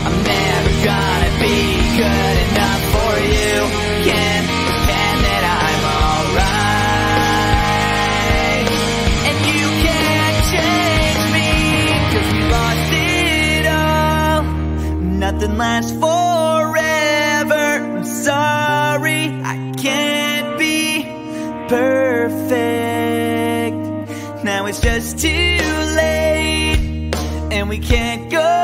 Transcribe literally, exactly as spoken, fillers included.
I'm never gonna be good enough for you. Can't pretend that I'm alright, and you can't change me, 'cause we lost it all. Nothing lasts forever. I'm sorry, I can't be perfect. Now it's just too late, and we can't go